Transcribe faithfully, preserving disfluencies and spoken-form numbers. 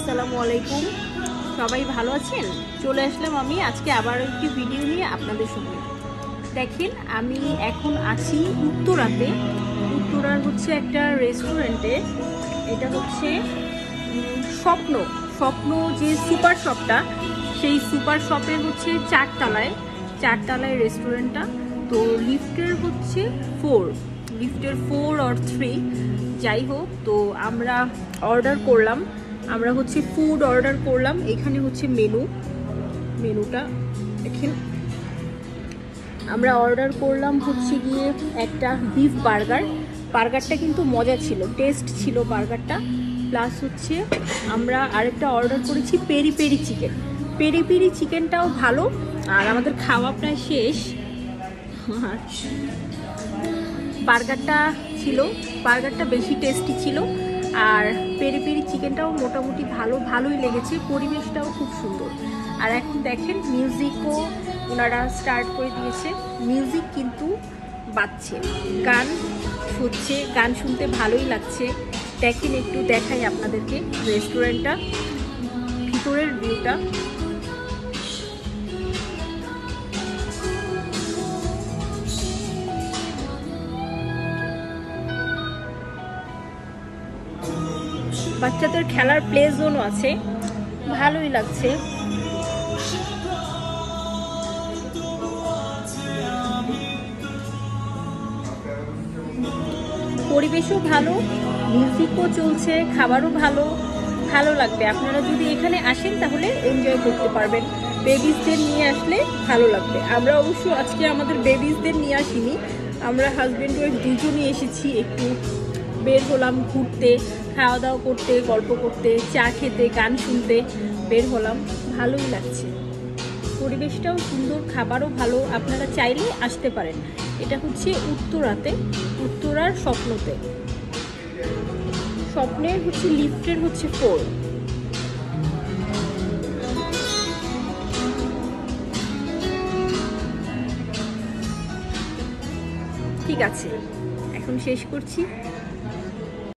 আসসালামু আলাইকুম, সবাই ভালো আছেন? চলে আসলাম আমি আজকে আবার একটি ভিডিও নিয়ে আপনাদের সঙ্গে। দেখেন, আমি এখন আছি উত্তরাতে। উত্তরার হচ্ছে একটা রেস্টুরেন্টে। এটা হচ্ছে স্বপ্ন স্বপ্ন যে সুপার শপটা, সেই সুপার শপের হচ্ছে চারতলায় চারতলায় রেস্টুরেন্টটা। তো লিফটের হচ্ছে ফোর লিফটের ফোর অর থ্রি, যাই হোক। তো আমরা অর্ডার করলাম, আমরা হচ্ছে ফুড অর্ডার করলাম। এখানে হচ্ছে মেনু মেনুটা দেখেন। আমরা অর্ডার করলাম হচ্ছে গিয়ে একটা বিফ বার্গার। বার্গারটা কিন্তু মজা ছিল, টেস্ট ছিল বার্গারটা। প্লাস হচ্ছে আমরা আরেকটা অর্ডার করেছি peri peri chicken. Peri peri চিকেনটাও ভালো। আর আমাদের খাওয়া প্রায় শেষ। বার্গারটা ছিল বার্গারটা বেশি টেস্টি ছিল। আর পেরি পেরি চিকেনটাও মোটামুটি ভালো ভালোই লেগেছে। পরিবেশটাও খুব সুন্দর। আর এখন দেখেন, মিউজিকও ওনারা স্টার্ট করে দিয়েছে। মিউজিক কিন্তু বাজছে, গান হচ্ছে, গান শুনতে ভালোই লাগছে। দেখেন, একটু দেখাই আপনাদেরকে রেস্টুরেন্টটা, ভিতরের ভিউটা। বাচ্চাদের খেলার প্লে জোনও আছে, ভালোই লাগছে। পরিবেশও ভালো, মিউজিকও চলছে, খাবারও ভালো ভালো লাগবে। আপনারা যদি এখানে আসেন তাহলে এনজয় করতে পারবেন। বেবিসদের নিয়ে আসলে ভালো লাগবে। আমরা অবশ্য আজকে আমাদের বেবিসদের নিয়ে আসিনি, আমরা হাজব্যান্ড ওয়াইফ দুজনই এসেছি। একটু বের হলাম ঘুরতে, খাওয়া দাওয়া করতে, গল্প করতে, চা খেতে, গান শুনতে বের হলাম। ভালোই লাগছে, পরিবেশটাও সুন্দর, খাবারও ভালো। আপনারা চাইলে আসতে পারেন। এটা হচ্ছে উত্তরাতে, উত্তরার স্বপ্নতে। স্বপ্নের হচ্ছে লিফটের হচ্ছে ফোর। ঠিক আছে, এখন শেষ করছি।